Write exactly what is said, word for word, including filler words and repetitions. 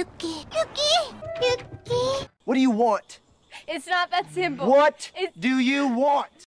Yuki. Yuki! Yuki! What do you want? It's not that simple. What It's... do you want?